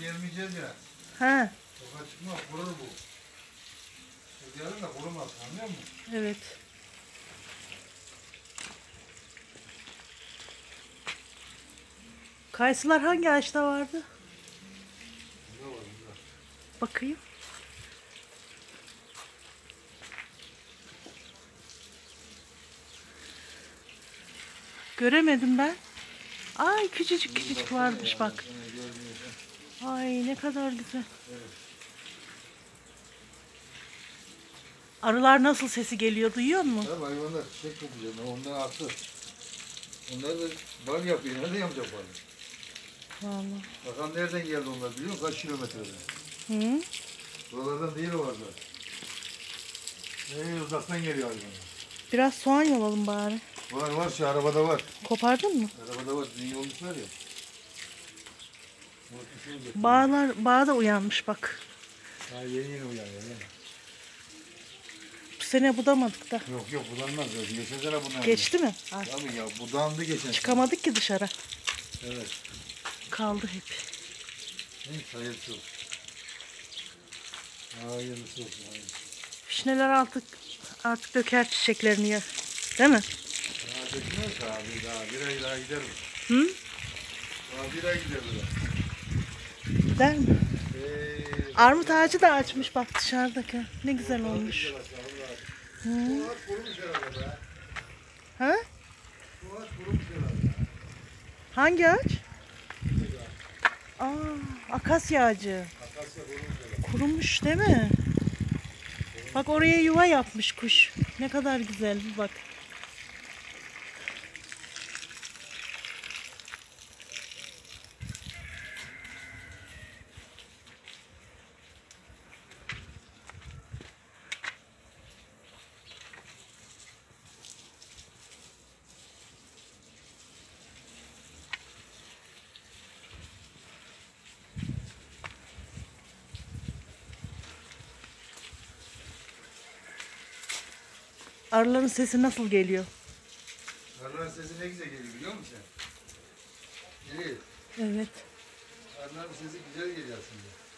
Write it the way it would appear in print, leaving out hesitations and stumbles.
gelmeyeceğiz ya. He. Sokağa çıkma, kurur bu. Yarın da kurumaz, anlıyor musun? Evet. Kayısılar hangi ağaçta vardı? Burada var, burada. Bakayım. Göremedim ben. Ay küçücük küçücük varmış bak. Ay ne kadar güzel. Evet. Arılar nasıl sesi geliyor duyuyor musun? Tabii hayvanlar çiçek kokacak. Onlar artı. Onlar da bal yapıyor. Nerede yapacak balı? Vallahi. Bakalım nereden geldi onlar biliyor musun? Kaç kilometreden? Hı? Buralardan değil o vardı. Uzaktan geliyor hayvanlar. Biraz soğan yolalım bari. Var var, şu arabada var. Kopardın mı? Arabada var. Dün yolmuş var ya. Bağ da uyanmış bak. Ha, yeni uyanıyor. Yani. Bu sene budamadık da. Yok budanmaz. Geçen sene bunlar. Geçti mi? Ay, Tabii ya, budandı geçen sene. çıkamadık ki dışarı. Evet. Kaldı hep. Neyse, hayırlısı olsun. Hayırlısı olsun. Fişneler artık döker çiçeklerini ya. Değil mi? Daha dökmez abi. Daha bir ay daha gider bu. Hı? Daha bir ay gider bu. Gider mi? Armut ağacı da açmış bak dışarıdaki. Ne güzel olmuş. Hı. Bu ağaç kurumuş herhalde be. Ha? Bu ağaç kurumuş herhalde. Hangi ağaç? Aa, akasya ağacı. Akasya kurumuş herhalde. Kurumuş değil mi? Bak oraya yuva yapmış kuş. Ne kadar güzel bir bak. Arıların sesi nasıl geliyor? Arıların sesi ne güzel geliyor biliyor musun sen? Evet. Evet. Arıların sesi güzel geliyor aslında.